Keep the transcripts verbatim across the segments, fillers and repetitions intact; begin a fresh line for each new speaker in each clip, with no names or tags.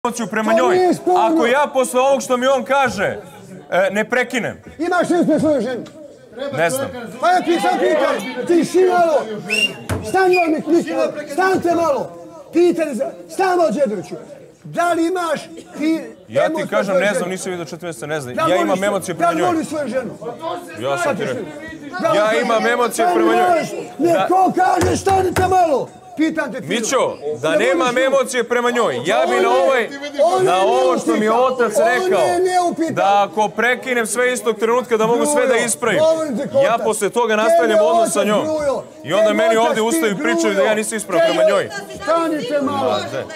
emociju prema njoj. Ako ja posle ovog što mi on kaže ne prekinem.
Imaš li uspjeh svoju ženu?
Ne znam.
Pa ja ti sam pitan, ti si malo. Stani malo, stanite malo. Pitan, stani malo Đedriću. Da li imaš ti...
Ja ti kažem, ne znam, nisam vidio četiri mjeseca, ne znam. Ja imam emocije prema njoj.
Da li voliš svoju ženu?
Ja sam ti rekao. Ja imam emocije prema njoj.
Neko kaže, stanite malo. Pitan te,
Mićo, da nemam emocije prema njoj, ja bi na ovaj, na ovo što mi je otac rekao, da ako prekinem sve istog trenutka, da mogu sve da ispravim, ja posle toga nastavljam odnos sa njom. I onda meni ovdje ustaju i pričaju da ja nisam ispravio prema njoj.
Stanite malo.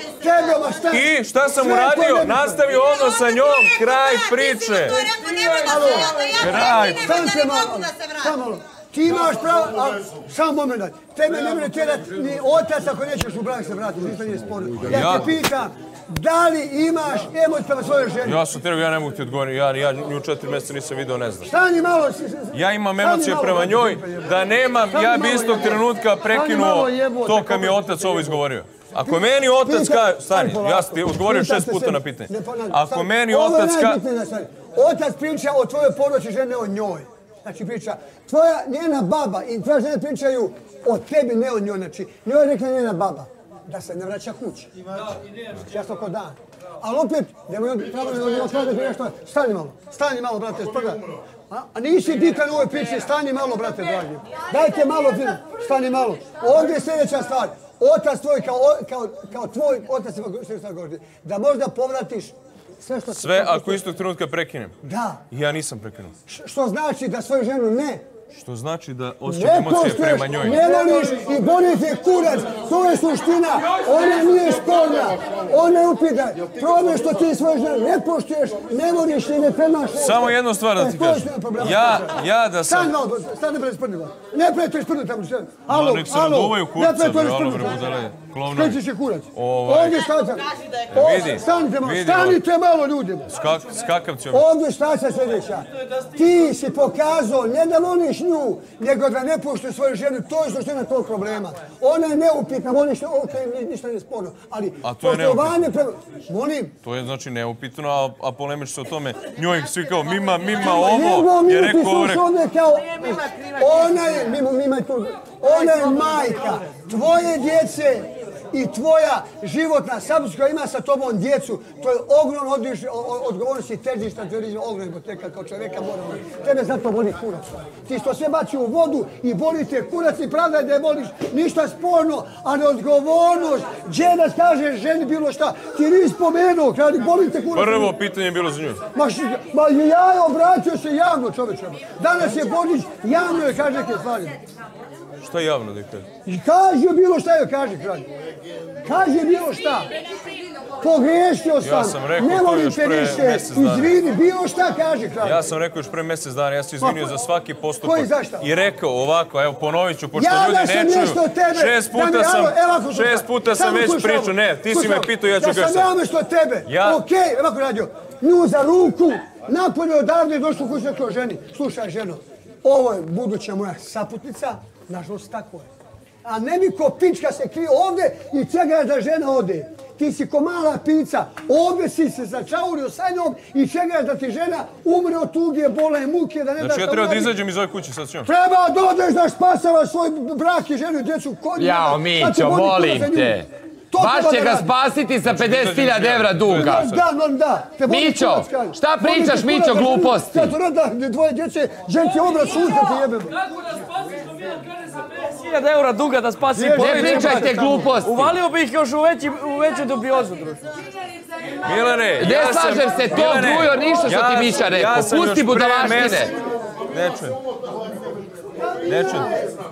I šta sam uradio? Nastavio odnos sa njom, kraj priče. Kraj.
Stanite malo. Ti imaš pravo, ali samo moment, tebe ne može tjerati ni otac ako nećeš u brak se vratiti, ništa nije sporno. Ja te pitam, da li imaš emocije prema svojoj ženi?
Ja sam tjerao, ja ne mogu ti odgovoriti, ja nju četiri mjeseca nisam vidio, ne znam.
Stani malo.
Ja imam emocije prema njoj, da nemam, ja bi istog trenutka prekinuo to kad mi je otac ovo izgovorio. Ako meni otac kaže, stani, ja sam ti odgovorio šest puta na pitanje. Ako meni otac kaže...
Otac priča o tvojoj poroci žene, o njoj. Znači priča, tvoja, njena baba i tvoja žena pričaju o tebi, ne o njoj. Znači, njoj je rekla njena baba da se ne vraća kući. Znači, jasno ko dan. Ali opet, nemoj pravilno kada ti nešto, stani malo, stani malo, brate, sprga. A nisi bitan u ovoj priči, stani malo, brate, dragi. Dajte malo film, stani malo. Ovdje je sljedeća stvar. Otac tvoj kao tvoj otac, da možda povratiš sve što...
Sve ako istog trenutka prekinem?
Da.
Ja nisam prekinuo.
Što znači da svoju ženu ne?
Što znači da osjećam emocije prema njoj.
Ne voliš i borite kurac. To je suština. Ona nije sporna. Ona je upita. Problem što ti svoju ženu ne poštuješ, ne voliš i ne premaš.
Samo jednu stvar da ti kažem. Ja, ja da sam...
Stani malo, stani pre sprnila. Ne pre to isprnila tamo što.
Alo, nek se naduvaju kurca, bre, alo bre, budale.
Skreći će kurac. Ovdje staća.
Vidi,
stanite malo, stanite malo ljudima.
Skakavci
ovdje. Ovdje staća sljedeća. Ti si pokazao, ne da voliš nju, nego da ne puštu svoju ženu, to je suština tog problema. Ona je neupitna, voliš, okej, ništa nije sporno, ali poštovanje prema... Molim?
To je znači neupitno, a polemiš se o tome, njoj svi kao mima, mima, ovo, je rekao ovo rekao.
Ona je, mima je tu, ona je majka tvoje djece i tvoja životna saborska koja ima sa tobom djecu, to je ogromno odgovornost i težišta terorizma, ogromno hipoteka kao čovjeka moramo. Tebe zato boli kurac. Ti što sve baci u vodu i boli te kurac i pravda da je boliš, ništa sporno, ali odgovornost. Džedac kaže ženi bilo šta, ti nisi spomenuo, kada boli te kurac.
Prvo pitanje je bilo za nju.
Ma ja je obratio se javno čovječama. Danas je Božić, javno je kaže neke stvari.
Šta je javno da je kaže?
I kaže bilo šta joj kaže kralj. Kaže bilo šta. Pogrešio sam.
Ja sam rekao to još pre mjesec dana.
Izvini, bilo šta kaže kralj.
Ja sam rekao još pre mjesec dana, ja sam izvinio za svaki postupak.
Koji, zašta?
I rekao ovako, evo ponovit ću, pošto ljudi ne čuju. Šest puta sam, šest puta sam već pričao. Ne, ti si me pitao, ja ću kažem.
Da sam ja umjesto tebe. Okej, ovako radio. Nju za ruku, napolje odavde došlo kuću nekoj ženi. Slušaj ženo, ovo je buduća moja saputnica. Nažalost, tako je. A ne bi ko pička se krije ovdje i čekaš da žena ode. Ti si ko mala pica, ovdje si se začaurio sa njom i čekaš da ti žena umre od tuge, bola i muke, da ne da...
Znači ja treba da izađem iz ove kuće sad s njom?
Treba da odeš da spasavaš svoj brak i ženu i djecu.
Jao, Mićo, molim te. Baš će ga spasiti sa pedeset hiljada evra duga.
Da, no, da.
Mićo, šta pričaš, Mićo, gluposti?
Zato rada dvoje djece, žen ti obrat suza ti jebemo.
Kako da spasiš do mijan, kaže sa pedeset hiljada evra duga da spasi
porodicu? Ne pričajte gluposti.
Uvalio bih još u veću dubiozu, društvo.
Milane,
ne slažem se, to grujo ništa što ti Mića rekao. Pusti budalaštine.
Ne čujem. Ne čujem.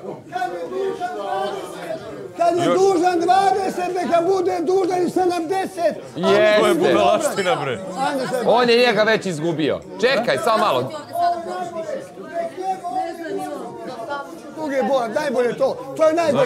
Kad je dužan dvadeset, neka bude dužan i sedamdeset.
Jeste.
To je budalaština, bre.
On je njega već izgubio. Čekaj, samo malo.
Drugi bol, najbolje to. To je najbolje.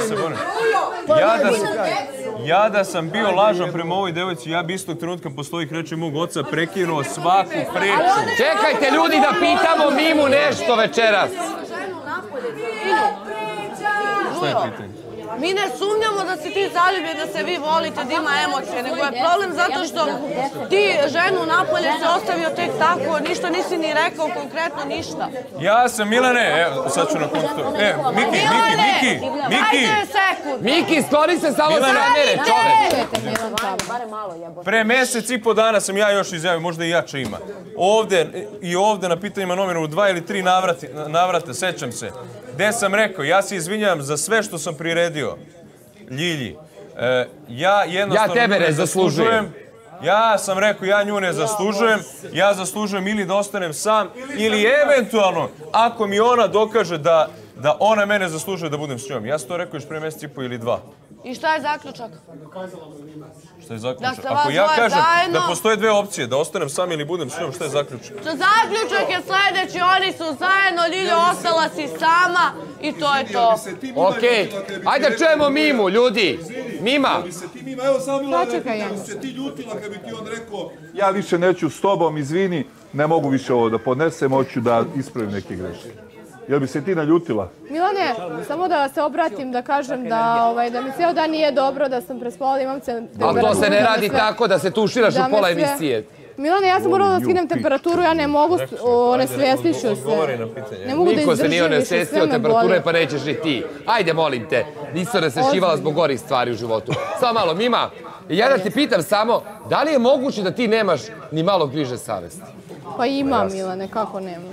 Ja da sam bio lažan prema ovoj devojci, ja bi istog trenutka postoji kreće mog oca prekinuo svaku priču.
Čekajte ljudi da pitamo Mimu nešto večeras.
Šta je pitanje?
Mi ne sumnjamo da si ti zaljubljen, da se vi volite, da ima emocije, nego je problem zato što ti ženu napolje se ostavio tek tako, ništa nisi ni rekao, konkretno ništa.
Ja sam Milane, evo, sad ću na kontu. E, Miki, Miki, Miki, Miki.
Ajde sekund.
Miki, skloni se samo za kamere, čovek.
Pre mesec i po dana sam ja još izjavio, možda i jače ima. Ovde i ovde na pitanjima novinara u dva ili tri navrati, navrate, sećam se, gde sam rekao, ja se izvinjam za sve što sam priredio Ljilji. E, ja jednostavno
Ja tebe ne
zaslužujem. Ja sam rekao, ja nju ne zaslužujem, ja zaslužujem ili da ostanem sam, ili eventualno, ako mi ona dokaže da, da ona mene zaslužuje da budem s njom. Ja sam to rekao još pre mjesec i po ili dva.
I šta je zaključak?
Šta je zaključak?
Da se vas
Ako ja
dvoje
kažem
zajedno-
da postoje dve opcije, da ostanem sam ili budem s njom, šta je zaključak?
Zaključak je sljedeći, oni su zajedno, Ljiljo, ostala si sama i to je to.
Okej, ajde da čujemo Mimu, ljudi. Mima.
Da bi se ti Mima, evo samo Milane, da bi se ti ljutila kad bi ti on rekao ja više neću s tobom, izvini, ne mogu više ovo da podnesem, hoću da ispravim neke greške. Jel bi se ti naljutila?
Milane, samo da se obratim, da kažem da, ovaj, da mi cijel dan nije dobro, da sam prespala, imam temperaturu.
Ali to se ne radi
sve-
tako da se tuširaš
da
u
me
pola
sve-
emisije.
Milane, ja sam morala da skinem temperaturu, ja ne mogu, onesvjestit ću
Odgovori
se.
na pitanje.
Ne mogu da
Niko se nije
izdržim više,
onesvestio
sve me
temperature,
boli.
pa nećeš ni ti. Ajde, molim te, nisi onesvešćivala zbog gorih stvari u životu. Samo malo, Mima, ja da ti pitam samo, da li je moguće da ti nemaš ni malo griže savesti?
Pa imam, Milane, kako nemam.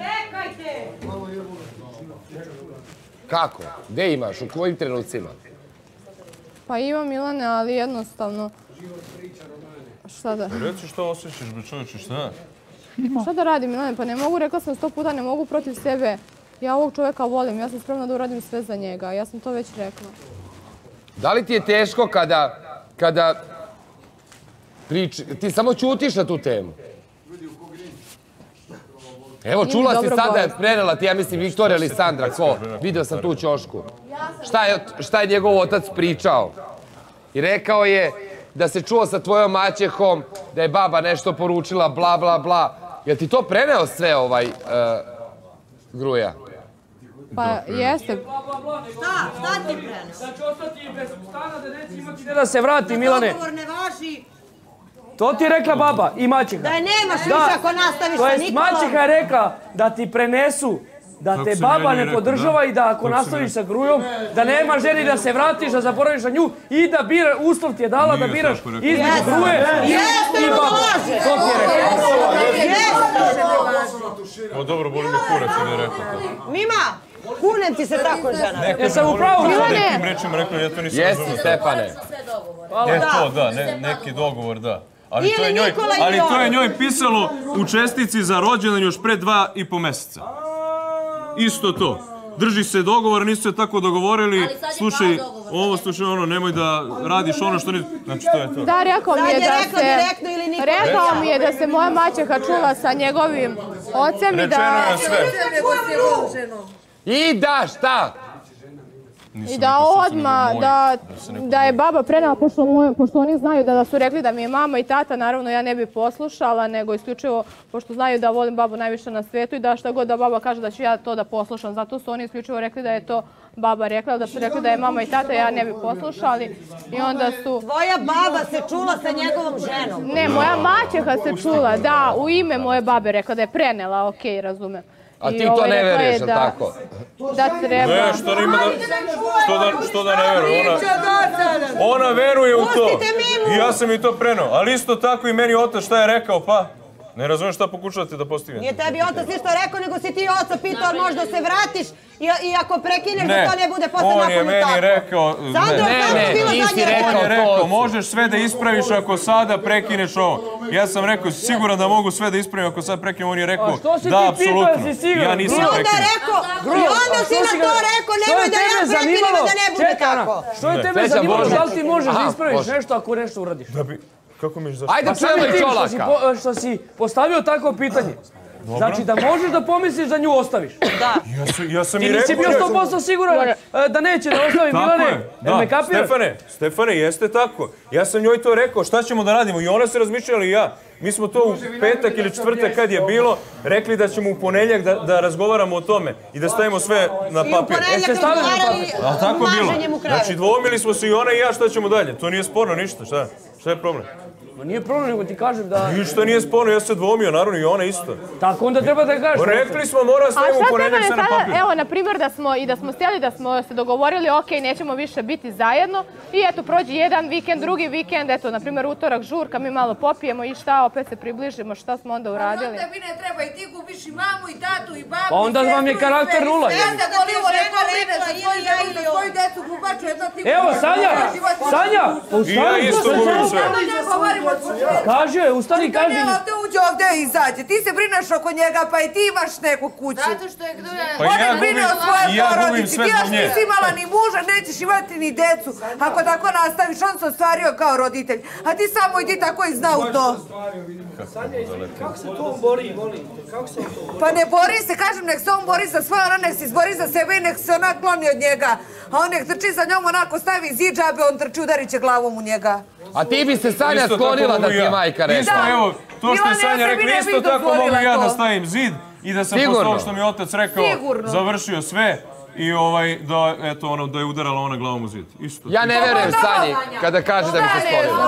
Kako? Gde imaš? U kojim trenucima?
Pa imam, Milane, ali jednostavno... Šta da...
Reci što osjećaš, be čovječe, šta?
Šta da radim, Milane? Pa ne mogu, rekla sam sto puta, ne mogu protiv sebe. Ja ovog čovjeka volim, ja sam spremna da uradim sve za njega. Ja sam to već rekla.
Da li ti je teško kada, kada prič... ti samo ćutiš na tu temu? Evo, čula si
dobro
sada,
boli.
je prenela ti, ja mislim, Viktorija ili Sandra, ko? Video sam tu u ćošku. Šta je, šta je njegov otac pričao? I rekao je da se čuo sa tvojom maćehom, da je baba nešto poručila, bla, bla, bla. Jel ti to preneo sve, ovaj, uh, Gruja?
Pa jeste.
Šta? Šta ti prenos?
Da će ostati bez stana, da neće imati gdje da se vrati, Milane.
Dogovor ne važi.
To ti je rekla baba i maćeha.
Da je nemaš više ako nastaviš
To
sa
jest,
Nikolom.
maćeha je rekla da ti prenesu da
Kako
te
si
baba
meni
ne
rekao,
podržava
da?
i da ako
Kako si
nastaviš
meni-
sa Grujom, da nema ženi da se vratiš, da zaboraviš na nju i da bira, uslov ti je dala da
Nije
biraš
tako rekao.
između
Jeste.
Gruje
Jeste,
i
ne
baba.
laže.
To ti je rekao.
O, dobro, boli me kurac, ili je rekao to.
Mima, kunem ti se tako žena.
Jesam u pravu,
Milane!
Milane!
Nekim rečima rekao, ja to nisam
Jesi,
razumio.
Stefane.
E, to, da, ne, neki dogovor, da. Ali to, je
Ili
njoj,
Nikola
ali to je
Jovan.
njoj pisalo u čestici za rođendan još pre dva i po meseca. Isto to. Drži se dogovor, nisu se tako dogovorili. Slušaj, ovo, slušaj, ono, nemoj da radiš ono što nisi... Znači, to je to.
Da, rekao mi
Sad
je
je
da
rekao
se...
direktno ili Nikola.
Rekao mi je da se moja maćeha čula sa njegovim ocem i
Rečeno
da...
je sve.
I da, šta?
Nisam
I da
rekao sad,
odmah,
nego moj.
da,
se neko
da je baba prenala, pošto, moje, pošto oni znaju da, da su rekli da mi je mama i tata, naravno ja ne bi poslušala, nego isključivo, pošto znaju da volim babu najviše na svijetu i da šta god da baba kaže da ću ja to da poslušam. Zato su oni isključivo rekli da je to baba rekla, da su rekli da je mama i tata, ja ne bi poslušali. I onda su...
Tvoja baba se čula sa njegovom ženom.
Ne, moja maćeha se čula, da, u ime moje babe rekla da je prenela, okej, razumem.
A
I,
ti to
ovaj,
ne
rekla je
veruješ, jel
da-
tako?
Da treba...
Ne, što nima da... Što da, što da ne veruje? Ona, ona veruje u to.
Pustite Mimu.
I ja sam i to prenao. Ali isto tako i meni otac šta je rekao, pa... Ne razumijem šta pokušavate da postignete.
Nije tebi otac ništa rekao, nego si ti oca pitao, ali možda se vratiš i, i ako prekineš
Ne,
da to ne bude posle
on je
nakon
meni
tako.
rekao...
Sandro,
Ne,
kako
ne,
je bila
nisi
zadnja
rekao
reč?
On je
to.
rekao, možeš sve da ispraviš ako sada prekineš ovo. Ja sam rekao, siguran da mogu sve da ispravim ako sad prekinem. On je rekao,
A što si ti
da,
pitao,
apsolutno.
jesi siguran?
Ja
I
nisam
onda
prekinuo.
rekao,
Gru,
i onda
a
si
što
na
si
to
ga-
rekao,
što
nemoj
je
da ja
tebe
prekinem
zanimalo?
da ne bude
Čekaj, Ana,
tako.
što je tebe
Srećan
zanimalo?
Božić.
Da li ti možeš da
Aha,
ispraviš
može.
nešto ako nešto uradiš?
Da bi... Kako mi zašto?
Ajde,
Pa
čujemo
samim
i
tim što si,
Čolaka.
po- što si postavio tako pitanje. Znači da možeš da pomisliš da nju ostaviš.
Da.
Ja sam i
Ti nisi
rekao...
bio sto posto siguran da neće da ostavi Milane.
Da,
Me kapiraš?
Stefane, Stefane, jeste tako. Ja sam njoj to rekao, šta ćemo da radimo? I ona se razmišljala i ja. Mi smo to u petak ili četvrtak kad je bilo, rekli da ćemo u ponedjeljak da razgovaramo o tome i da stavimo sve na papir.
I u ponedjeljak razgovarali maženjem u krevetu.
Znači, dvomili smo se i ona i ja, šta ćemo dalje? To nije sporno ništa, šta? Šta je problem?
Ma nije problem, nego ti kažem da...
Ništa nije sporno, ja se dvomio, naravno i ona isto.
Tako onda treba da kažeš.
Rekli smo, mora stavimo u ponedjeljak sve na papir.
Evo, na primjer, da smo i da smo stjeli, da smo se dogovorili, ok, nećemo više biti zajedno i eto, prođe jedan vikend, drugi vikend, eto, na primjer, utorak žurka, mi malo popijemo i šta, opet se približimo, šta smo onda uradili.
Pa onda mi ne treba i ti gubiš i mamu, i tatu, i babu,
Pa onda vam je karakter nula.
Ja da govorimo neko brine za svoju ženu, za svoju decu, gubaču, jedno ti...
Evo, Sanja, Sanja,
I ja isto gubim sve.
Kaži joj, ustani, kaži.
Evo te uđe ovdje i izađe. Ti se brineš oko njega, pa i ti imaš neku kuću.
Zato što je Gduja...
Pa i ja gubim, i ja gubim sve zbog nje.
Ti još nisi imala ni muža, nećeš imati ni decu. Ako tako nastaviš, on se ostvario kao roditelj. A ti samo idi tako i zna u to.
Kako se to on bori, voli? Kako se on to bori?
Pa ne bori se, kažem, nek se on bori za svoje, ona nek se izbori za sebe i nek se onak kloni od njega. A on nek trči za njom, onako stavi zid džabe, on trči, udarit će glavom u njega.
A ti bi se Sanja sklonila da ti je majka rekla.
Isto, evo, to što je Sanja rekla, isto tako mogu ja da stavim zid i da sam posle ovo što mi je otac rekao, završio sve i ovaj, da, eto, ono, da je udarala ona glavom u zid. Isto.
Ja ne verujem Sanji kada kaže da bi se sklonila.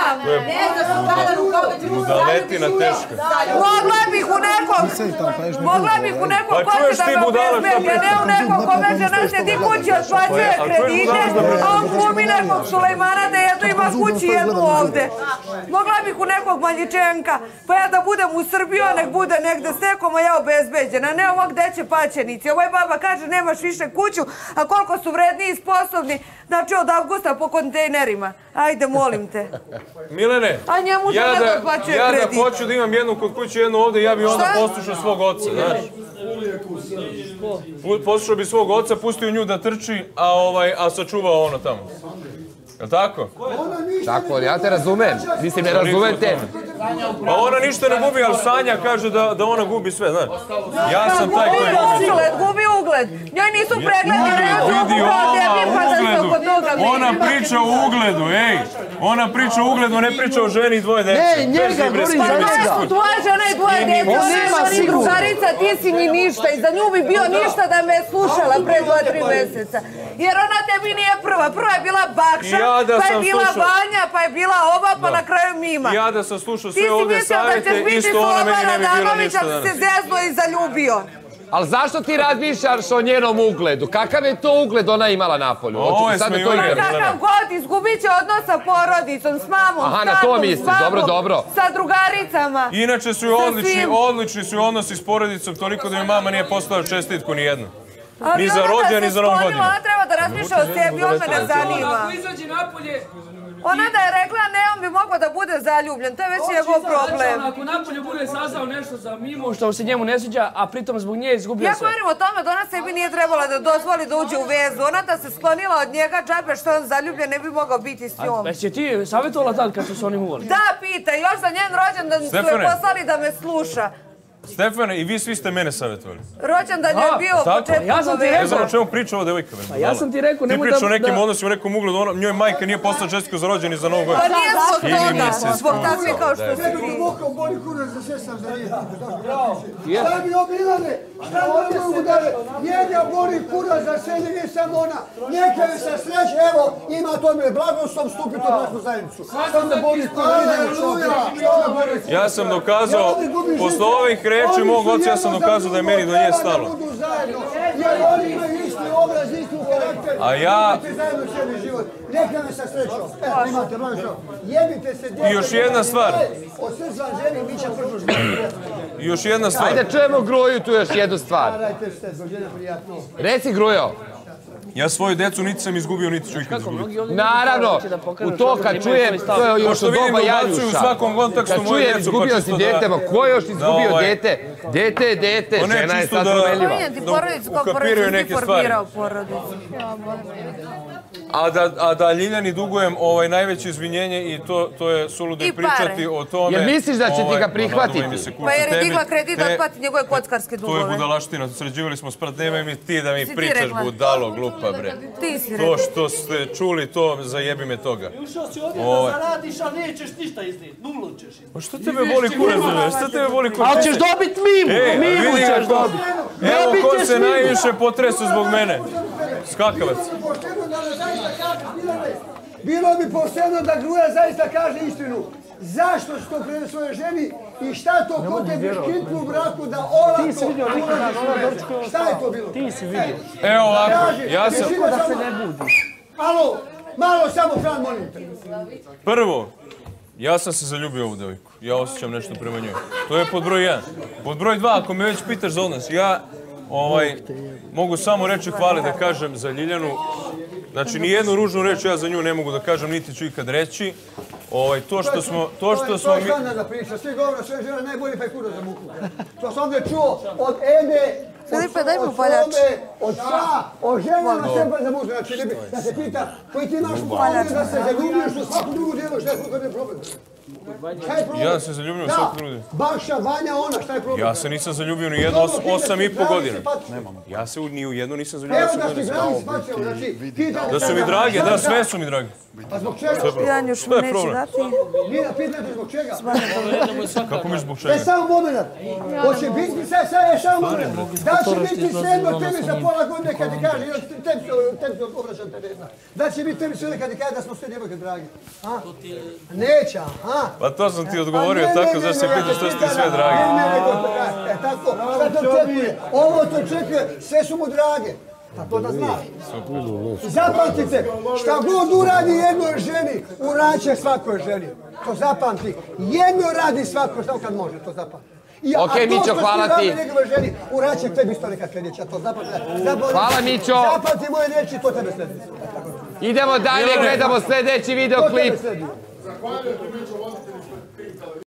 Budaletina teška.
Mogla bih u nekom, mogla bih u nekom koće da me obezbedi, ne u nekom kome žena sjedi kući otplaćuje kredite, a on kumi nekog Sulejmana da jedno ima kući jednu ovde. Mogla bih u nekog Maljičenka, pa ja da budem u Srbiji, a nek bude negde s nekom, a ja obezbeđena, ne ovo gde će paćenici. Ovoj baba kaže nemaš više kuću, a koliko su vredni i sposobni, znači od avgusta po kontejnerima. Ajde, molim te.
Milene,
A njemu
ja
žena
da,
da otplaćuje
ja da
kredit.
hoću da imam jednu kod kuće, jednu ovde, ja bi onda poslušao svog oca, znaš. Poslušao bi svog oca, pustio nju da trči, a, ovaj, a sačuvao ono tamo. Jel' tako?
Tako, ja te razumem. Mislim, ne razumete.
Pa ona ništa ne gubi, ali Sanja kaže da, da ona gubi sve, znaš. Ja sam taj koji gubi.
Ugled, gubi ugled. Njoj nisu pregledi, ne
vidi ona o ugledu. Ona priča o ugledu, ej. Ona priča o ugledu, ne priča o ženi i dvoje dece.
Ne, njega, gori za njega.
Tvoja žena i dvoje dece,
On nema
ona ni
sigurno.
drugarica, ti si ni ništa. I za nju bi bio ništa da me slušala pre dva, tri meseca. Jer ona tebi nije prva. Prva je bila Bakša,
Ja da
pa je
sam
bila
slušao-
Vanja, pa je bila ova, pa na kraju Mima.
Ja da sam slušao
Ti
sve
si
ovde
mislio da ćeš
savjete,
biti
isto ona meni
Slobodan
ne bi bilo
Adanović,
ništa
ako
danas.
se zezno i zaljubio.
Ali zašto ti razmišljaš o njenom ugledu? Kakav je to ugled ona imala napolju?
Ovo
Hoću
je
sad da to
smejuljak.
igram.
Kakav god, izgubit će odnos sa porodicom, s mamom,
Aha,
s
na to
tatom,
misliš,
s babom,
dobro, dobro.
sa drugaricama.
Inače su i
Sa
odlični,
svim.
odlični su i odnosi s porodicom, toliko da mi mama nije poslala čestitku ni jednu.
Ali
Ni za
ona da
rođendan,
se
ni za novu
sklonila,
godinu.
Ona treba da razmišlja o sebi, on me ne zanima.
Ako izađe napolje...
Ona da je rekla ne, on bi mogao da bude zaljubljen, to je već njegov problem.
Ako napolje bude saznao nešto za Mimu što se njemu ne sviđa, a pritom zbog nje izgubio
Ja
sve.
govorim o tome da ona sebi nije trebala da dozvoli da uđe u vezu. Ona da se sklonila od njega, džabe što je on zaljubljen, ne bi mogao biti s njom.
Već je ti savjetovala tad kad su se oni uvoli?
Da, pita, još za njen rođendan su je
Stefane.
poslali da me sluša.
Stefane, i vi svi ste mene savjetovali.
Rođendan je
A,
bio
tako?
početkom
Ja sam ti
ove-
Ne
rekao.
znam o čemu priča ova devojka.
Pa ja sam ti rekao,
Ti
nemoj
priča o
da...
nekim
da-
odnosima, o nekom ugledu, ona, njoj majka nije poslala čestitku za rođendan i za novu
Pa
godinu.
nije zbog
Ili mi
toga,
se
zbog
sklonila.
takve kao što si ti.
Duboko boli kurac da se sam za njih. Šta bi obilane? Šta bi mogu da je? Njega boli kurac za sve, nije samo ona. Neka mi se sreće, evo, ima to mi je blagoslov, stupi to našu zajednicu. Šta me boli kurac?
Ja sam dokazao, posle ovih reči mog oca, ja sam dokazao da je meni do nje stalo.
Jer oni imaju isti obraz, isti karakter.
A ja-
Jebite zajedno cijeli život. Neka me sa srećom. Evo, imate blagoslov. Jebite se djeca.
I još jedna stvar.
Od srca ženi mi će prvo živjeti.
I još jedna stvar.
Ajde čujemo Gruju tu još jednu stvar.
Starajte se, zbog žene prijatno.
Reci Grujo.
Ja svoju decu niti sam izgubio, niti ću ikad izgubiti.
Naravno, u to kad čujem, to je još
Pošto
od
vidim
doba
da ubacuju
Janjuša.
u svakom kontekstu
Kad
moju
čujem,
djecu, pa
izgubio si
čisto da-
dete, ma ko je još izgubio
ovaj-
dete? Dete je dete,
Pa ne,
žena je
čisto
sad
da-
promenljiva.
Spominjem ti
Da
porodicu kao
ukapiraju
porodicu, ti
neke stvari.
formirao porodicu.
A da, a da Ljiljani dugujem ovaj, najveće izvinjenje i to, to je suludo pričati o tome.
Jer misliš da će ti ga prihvatiti?
Pa jer je digla kredit da otplati njegove kockarske dugove.
To je budalaština, sređivali smo sprat, nemoj mi ti da mi pričaš budalo, glupa bre.
Ti si rekla.
To što ste čuli, to zajebi me toga.
Ušao si ovdje da zaradiš, a nećeš ništa iznijeti, nulu ćeš iznijeti.
Pa što tebe boli kurac, što tebe boli kurac?
Ali ćeš dobit mimu, mimu ćeš dobit.
Evo ko se najviše potresu zbog mene. Skakavac.
Bilo bi pošteno da Gruja zaista kaže istinu. Zašto si to prede svoje ženi i šta to kod tebi škitlu u braku da olako ulaziš u šta je to bilo?
Ti si vidio.
Evo ovako, ja sam...
Da se ne budiš.
Alo, malo samo Fran, molim te.
Prvo, ja sam se zaljubio u ovu devojku. Ja osjećam nešto prema njoj. To je pod broj jedan. Pod broj dva, ako me već pitaš za odnos, ja ovaj, mogu samo reći hvale da kažem za Ljiljanu. Znači, ni jednu ružnu reč ja za nju ne mogu da kažem, niti ću ikad reći. Ovaj, to što smo... To što smo
mi... To je šanda da priča, svi govore, sve žena najbolji pa je kuda za muku. To sam ovdje čuo od Ede,
Filipe, daj mu paljač.
Od sva, od ženama sve pa za muku. Znači, da se pita, koji ti imaš u paljač da se zaljubiš u svaku drugu djelu, šta je problem? Šta je problem?
Ja se zaljubio u svaku drugu djelu.
Baša, Vanja, ona, šta je problem?
Ja se nisam zaljubio ni jedno osam i po godina. Ja se ni u jednu nisam zaljubio.
Evo da si grani spacio, znači...
Da su mi drage, da, sve su mi drage.
A zbog čega?
Janjuš mu neće dati.
Nije da pitate zbog čega?
Kako mi zbog čega?
E, samo moment. Hoće biti, sad, sad je samo moment. Da će biti sredno tebi za pola godine kad ti kaže, tebi se obraćam tebe jedna. Da će biti tebi sve kad ti kaže da smo sve djevojke dragi. Neće, a?
Pa to sam ti odgovorio tako, zašto se pitaš što su ti sve dragi.
Ne, ne, ne, e, tako, šta to očekuje? Ovo to očekuje, sve su mu drage. Pa to da znaš. Zapamtite, šta god uradi jednoj ženi, uraće svakoj ženi. To zapamti. Jedno radi svako, šta kad može, to zapamti.
Ok, Mićo, hvala ti.
Uraće tebi isto neka sljedeća, to zapamti.
Hvala, Mićo.
Zapamti moje riječi, to tebe sledi.
Idemo dalje, gledamo sljedeći videoklip.
Zahvaljujem, Mićo.